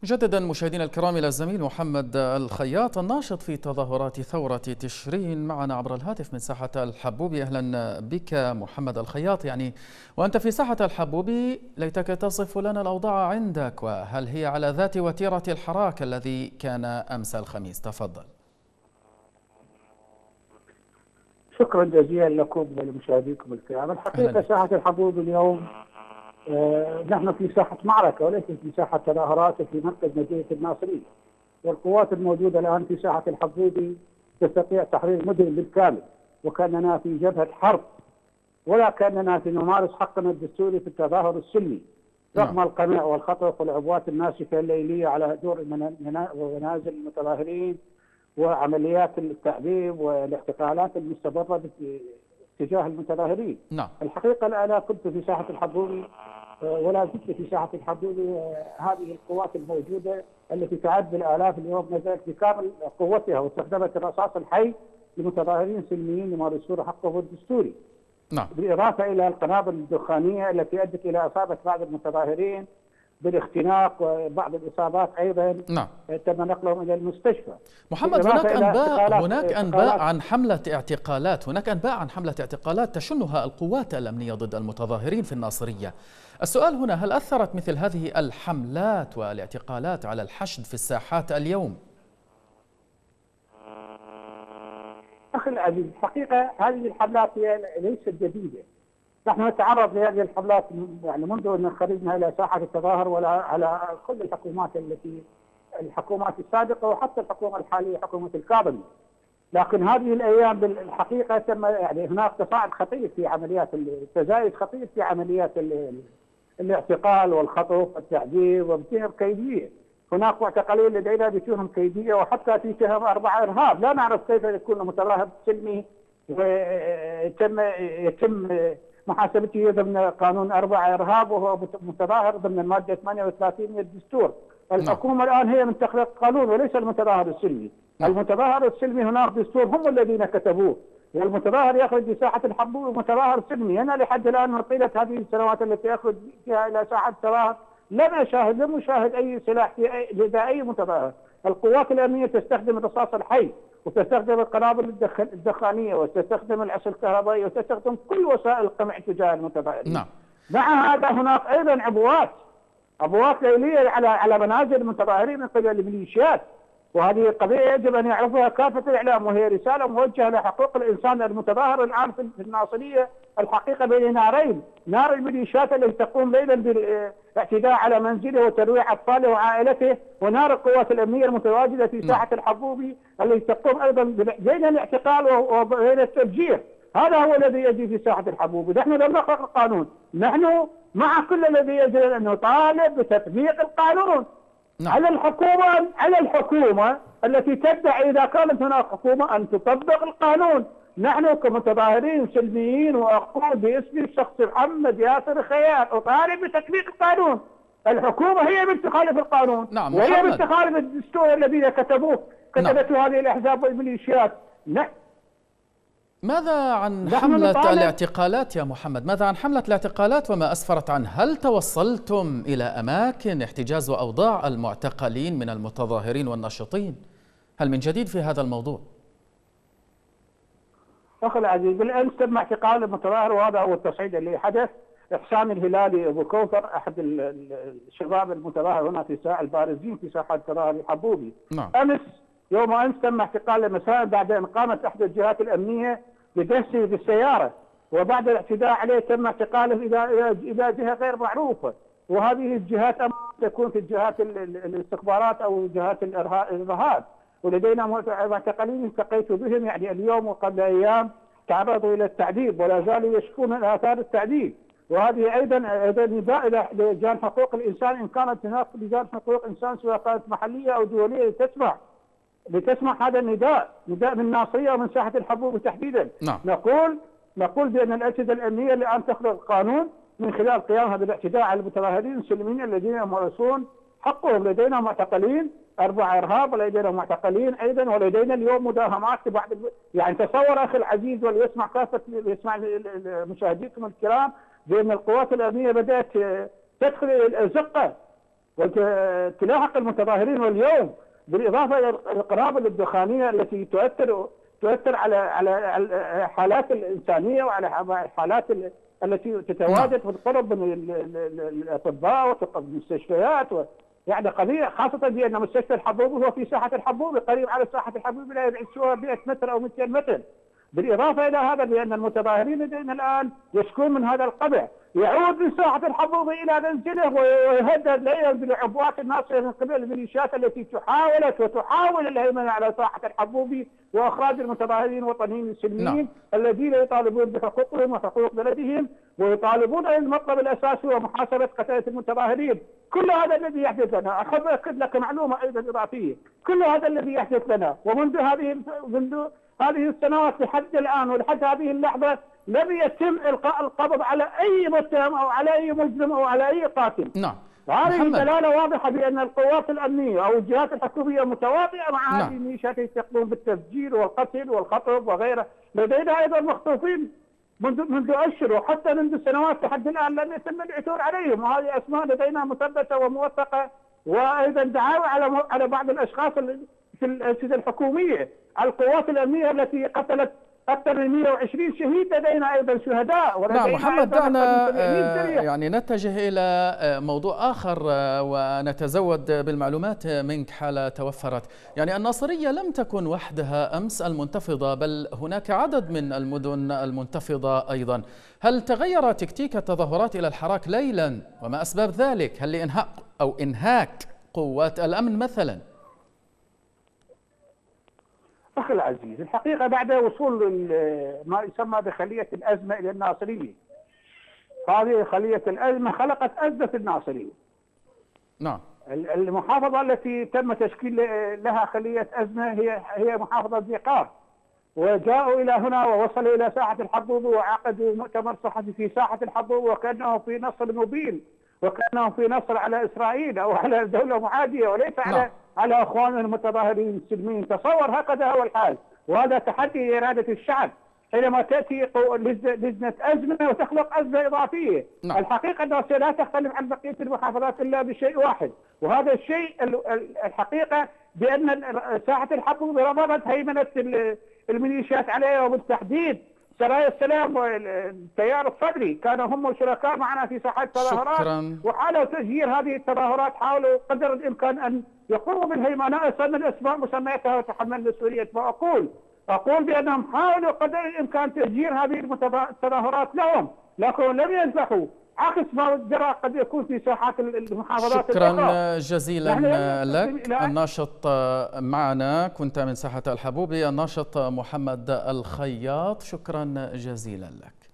مجددا مشاهدينا الكرام إلى الزميل محمد الخياط الناشط في تظاهرات ثورة تشرين معنا عبر الهاتف من ساحة الحبوبي. أهلا بك محمد الخياط. وأنت في ساحة الحبوبي، ليتك تصف لنا الأوضاع عندك، وهل هي على ذات وتيرة الحراك الذي كان أمس الخميس؟ تفضل. شكرا جزيلا لكم ولمشاهديكم الكرام. الحقيقة ساحة الحبوبي اليوم نحن في ساحة معركة وليس في ساحة تظاهرات في مركز مدينة الناصرية، والقوات الموجودة الآن في ساحة الحبوبي تستطيع تحرير مدن بالكامل، وكأننا في جبهة حرب ولا كأننا نمارس حقنا الدستوري في التظاهر السلمي رغم القمع والخطف والعبوات الناسفة الليلية على دور منازل المتظاهرين وعمليات التعذيب والاعتقالات المستمرة تجاه المتظاهرين. الحقيقة أنا كنت في ساحة الحبوبي ولا زلت في ساحة الحبوبي. هذه القوات الموجودة التي تعد بالآلاف اليوم نزلت بكامل قوتها واستخدمت الرصاص الحي لمتظاهرين سلميين يمارسون حقهم الدستوري. بالإضافة إلى القنابل الدخانية التي أدت إلى إصابة بعض المتظاهرين بالاختناق وبعض الإصابات أيضا. تم نقلهم إلى المستشفى. محمد، هناك أنباء عن حملة اعتقالات تشنها القوات الأمنية ضد المتظاهرين في الناصرية. السؤال هنا، هل أثرت مثل هذه الحملات والاعتقالات على الحشد في الساحات اليوم؟ أخي العزيز، الحقيقة هذه الحملات هي ليست جديدة. نحن نتعرض لهذه الحملات منذ أن خرجنا إلى ساحة التظاهر ولا على كل الحكومات السابقة وحتى الحكومة الحالية حكومة الكاظمي. لكن هذه الأيام بالحقيقة تم هناك تصاعد خطير في عمليات تزايد خطير في عمليات الاعتقال والخطف والتعذيب وبتهم كيدية. هناك معتقلين لدينا بتهم كيدية وحتى في تهم 4 إرهاب. لا نعرف كيف يكون متظاهر سلمي ويتم محاسبته ضمن قانون 4 إرهاب وهو متظاهر ضمن المادة 38 من الدستور. الحكومة الآن هي من تخلق قانون وليس المتظاهر السلمي. المتظاهر السلمي هناك دستور هم الذين كتبوه، والمتظاهر يخرج بساحة الحبوبي متظاهر سلمي. أنا لحد الآن من طيلة هذه السنوات التي أخرج فيها إلى ساحة التظاهر لم أشاهد أي سلاح لدى أي متظاهر. القوات الأمنية تستخدم الرصاص الحي وتستخدم القنابل الدخانية وتستخدم العصا الكهربائية وتستخدم كل وسائل القمع تجاه المتظاهرين. مع هذا هناك أيضا عبوات ليلية على منازل المتظاهرين من قبل الميليشيات، وهذه قضية يجب أن يعرفها كافة الإعلام، وهي رسالة موجهة لحقوق الإنسان. المتظاهر الآن في الناصرية الحقيقة بين نارين، نار الميليشيات التي تقوم ليلا بالاعتداء على منزله وترويع أطفاله وعائلته، ونار القوات الأمنية المتواجدة في ساحة الحبوبي التي تقوم أيضا بين الاعتقال وبين التفجير. هذا هو الذي يجري في ساحة الحبوبي. نحن لم نخلق القانون، نحن مع كل الذي يجب أن نطالب بتطبيق القانون. على الحكومة التي تدعي إذا كانت هناك حكومة أن تطبق القانون. نحن كمتظاهرين سلميين وأقول باسم الشخص محمد ياسر خياط أطالب بتطبيق القانون. الحكومة هي من تخالف القانون، وهي من تخالف الدستور الذي كتبته هذه الأحزاب والميليشيات. ماذا عن حملة الاعتقالات يا محمد؟ ماذا عن حملة الاعتقالات وما أسفرت عنه؟ هل توصلتم إلى أماكن احتجاز وأوضاع المعتقلين من المتظاهرين والناشطين؟ هل من جديد في هذا الموضوع؟ أخي العزيز، بالأمس تم اعتقال المتظاهر، وهذا هو التصعيد اللي حدث. إحسان الهلالي أبو كوثر أحد الشباب المتظاهر هنا في البارزين في ساحة التظاهر الحبوبي. يوم أمس تم اعتقاله مساء بعد أن قامت إحدى الجهات الأمنية بدسه بالسيارة، وبعد الاعتداء عليه تم اعتقاله إلى جهة غير معروفة. وهذه الجهات تكون في الجهات الاستخبارات أو جهات الإرهاب، ولدينا معتقلين التقيت بهم اليوم وقبل أيام تعرضوا إلى التعذيب ولا زالوا يشكون من آثار التعذيب. وهذه أيضا نداء إلى لجان حقوق الإنسان، إن كانت هناك لجان حقوق إنسان سواء كانت محلية أو دولية لتسمع هذا نداء من الناصرية ومن ساحة الحبوبي تحديدا. نقول بأن الأجهزة الأمنية الآن تخلق القانون من خلال قيامها بالاعتداء على المتظاهرين السلميين الذين يمارسون حقهم. لدينا معتقلين 4 إرهاب، ولدينا معتقلين أيضا، ولدينا اليوم مداهمات لبعض تصور أخي العزيز وليسمع كافة مشاهديكم الكرام بأن القوات الأمنية بدأت تدخل إلى الأزقة وتلاحق المتظاهرين. واليوم بالاضافه الى القنابل الدخانيه التي تؤثر على الحالات الانسانيه وعلى الحالات التي تتواجد في القرب من الاطباء والمستشفيات، يعني قضيه خاصه بان مستشفى الحبوبي هو في ساحه الحبوبي، قريب على ساحه الحبوبي لا يبعد سوى 100 متر او 200 متر. بالاضافه الى هذا بان المتظاهرين لدينا الان يشكون من هذا القمع، يعود من ساحه الحبوبي الى منزله ويهدد ليلا بالعبوات الناصره من قبل الميليشيات التي تحاول الهيمنه على ساحه الحبوبي واخراج المتظاهرين الوطنيين السلميين الذين يطالبون بحقوقهم وحقوق بلدهم، ويطالبون المطلب الاساسي هو محاسبه قتله المتظاهرين. كل هذا الذي يحدث لنا، احب اكد لك معلومه ايضا اضافيه، كل هذا الذي يحدث لنا ومنذ هذه السنوات لحد الان ولحد هذه اللحظه لم يتم القاء القبض على اي متهم او على اي مجرم او على اي قاتل. نعم. هذه دلاله واضحه بان القوات الامنيه او الجهات الحكوميه متواطئه مع هذه الميليشيات التي تقوم بالتفجير والقتل والخطف وغيره. لدينا ايضا مخطوفين منذ اشهر وحتى منذ سنوات لحد الان لم يتم العثور عليهم، وهذه اسماء لدينا مثبته وموثقه، وايضا دعاوى على بعض الاشخاص في الاجهزه الحكوميه. القوات الامنيه التي قتلت اكثر من 120 شهيد، لدينا ايضا شهداء. نعم محمد، دعنا يعني نتجه الى موضوع اخر ونتزود بالمعلومات منك حال توفرت. يعني الناصريه لم تكن وحدها امس المنتفضه، بل هناك عدد من المدن المنتفضه ايضا. هل تغير تكتيك التظاهرات الى الحراك ليلا وما اسباب ذلك؟ هل لانهاء او انهاك قوات الامن مثلا؟ أخي العزيز، الحقيقة بعد وصول ما يسمى بخلية الأزمة إلى الناصرية، هذه خلية الأزمة خلقت أزمة في الناصرية. نعم. المحافظة التي تم تشكيل لها خلية أزمة هي محافظة زقار، وجاءوا إلى هنا ووصلوا إلى ساحة الحبوبي وعقدوا مؤتمر صحفي في ساحة الحبوبي، وكأنهم في نصر مبين، وكأنهم في نصر على إسرائيل أو على دولة معادية وليس على اخواننا المتظاهرين السلميين. تصور هكذا هو الحال، وهذا تحدي اراده الشعب حينما تاتي لجنه ازمه وتخلق ازمه اضافيه. نعم. الحقيقه الناصريه لا تختلف عن بقيه المحافظات الا بشيء واحد، وهذا الشيء الحقيقه بان ساحه الحبوبي رفضت هيمنه الميليشيات عليها، وبالتحديد سرايا السلام والتيار الصدري كانوا هم شركاء معنا في ساحات التظاهرات، وحاولوا تسيير هذه التظاهرات، حاولوا قدر الامكان ان يقوموا بالهيمنه. من اسماء مسمياتها وتحمل مسؤوليه ما اقول بانهم حاولوا قدر الامكان تسيير هذه التظاهرات لهم، لكن لم ينجحوا، عكس ما جرى قد يكون في ساحات المحافظات شكرا الأخرى. جزيلا لك. الناشط معنا كنت من ساحة الحبوبي، الناشط محمد الخياط، شكرا جزيلا لك.